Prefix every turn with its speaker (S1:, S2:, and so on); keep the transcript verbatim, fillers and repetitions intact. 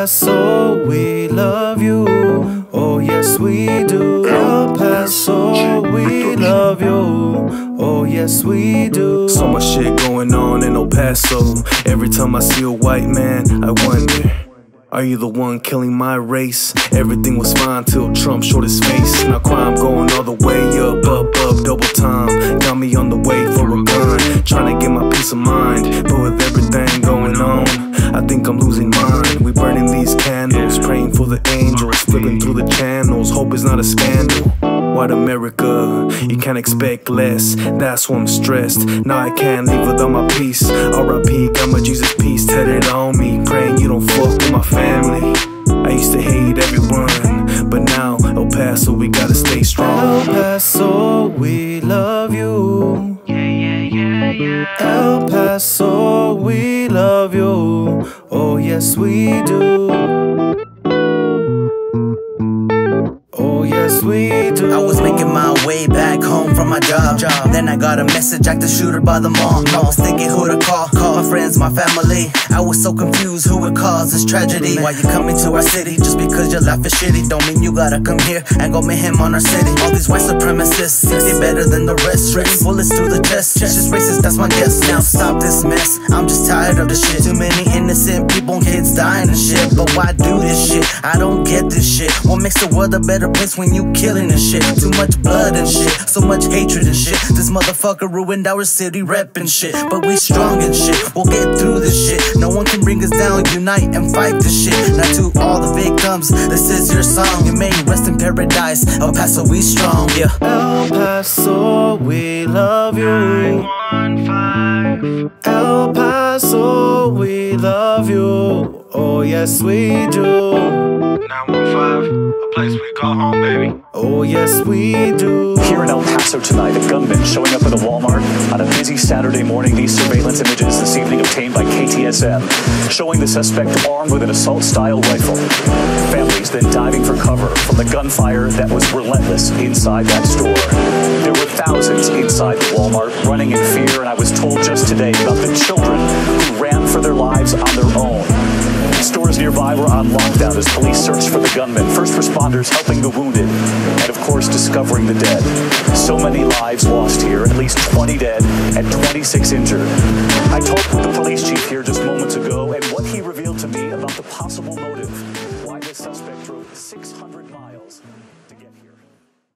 S1: Paso, we love you. Oh yes we do. El Paso, we love you. Oh yes we do.
S2: So much shit going on in El Paso. Every time I see a white man, I wonder, are you the one killing my race? Everything was fine till Trump showed his face. Now crime going all the way up, up, up, double time. Got me on the way for a gun, trying to get my peace of mind. But with everything going on, I think I'm losing mine. We burning these candles, praying for the angels, flipping through the channels, hope it's not a scandal. White America, you can't expect less, that's why I'm stressed. Now I can't leave without my peace. R I P, got my Jesus peace tatted on me, praying you don't fuck with my family. I used to hate everyone, but now El Paso, we gotta stay strong.
S1: El Paso, we love you.
S3: Yeah, yeah, yeah, yeah.
S1: El Paso, we love you. Oh yes we do. Oh yes we do.
S4: I was making my way back home from my job. job. Then I got a message, Jack the shooter by the mall. I was thinking who to call, call my friends, my family. I was so confused who would cause this tragedy. Why you coming to our city just because your life is shitty? Don't mean you gotta come here and go meet him on our city. All these white supremacists think they better than the rest. Shooting bullets through the chest, it's just racist, that's my guess. Now stop this mess, I'm just tired of this shit. Too many innocent people and kids dying and shit. But why do this shit? I don't get this shit. What makes the world a better place when you killing and shit? Too much blood and shit, so much hatred and shit. This motherfucker ruined our city rep and shit. But we strong and shit, we'll get through this shit. No one can bring us down, unite and fight this shit. Now to all the victims, this is your song. You may rest in paradise, El Paso we strong, yeah.
S1: El Paso, we love you. El Paso, we love you. Oh yes we do.
S3: nine one five, a place we call home, baby.
S1: Oh yes we do.
S5: Here in El Paso tonight, a gunman showing up at a Walmart on a busy Saturday morning. These surveillance images this evening obtained by K T S M, showing the suspect armed with an assault-style rifle. Families then diving for cover from the gunfire that was relentless inside that store. There were thousands inside the Walmart running in fear, and I was told just today about the children who ran for their lives on their own. Stores nearby were on lockdown as police searched for the gunman, first responders helping the wounded, and of course discovering the dead. So many lives lost here, at least twenty dead and twenty-six injured. I talked with the police chief here just moments ago, and what he revealed to me about the possible motive, why the suspect drove six hundred